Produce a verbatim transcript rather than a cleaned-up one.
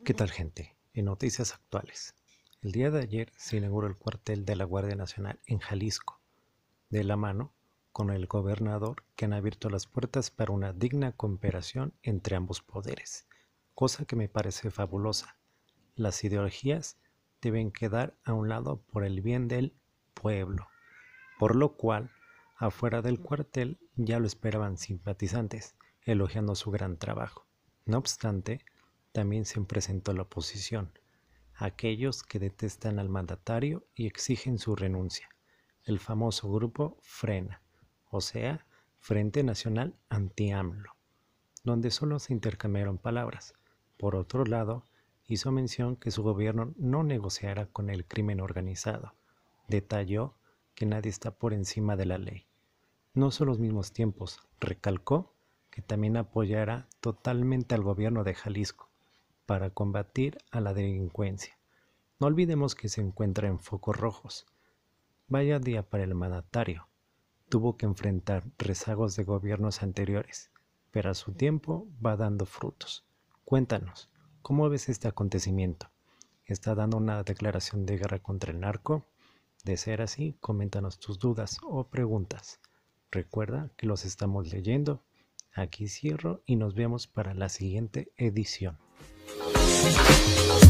¿Qué tal, gente? En noticias actuales. El día de ayer se inauguró el cuartel de la Guardia Nacional en Jalisco, de la mano con el gobernador, que han abierto las puertas para una digna cooperación entre ambos poderes, cosa que me parece fabulosa. Las ideologías deben quedar a un lado por el bien del pueblo, por lo cual, afuera del cuartel ya lo esperaban simpatizantes, elogiando su gran trabajo. No obstante, también se presentó la oposición, aquellos que detestan al mandatario y exigen su renuncia, el famoso grupo Frena, o sea, Frente Nacional Anti-AMLO, donde solo se intercambiaron palabras. Por otro lado, hizo mención que su gobierno no negociará con el crimen organizado. Detalló que nadie está por encima de la ley. No son los mismos tiempos. Recalcó que también apoyará totalmente al gobierno de Jalisco para combatir a la delincuencia. No olvidemos que se encuentra en focos rojos. Vaya día para el mandatario. Tuvo que enfrentar rezagos de gobiernos anteriores, pero a su tiempo va dando frutos. Cuéntanos, ¿cómo ves este acontecimiento? ¿Está dando una declaración de guerra contra el narco? De ser así, coméntanos tus dudas o preguntas. Recuerda que los estamos leyendo. Aquí cierro y nos vemos para la siguiente edición.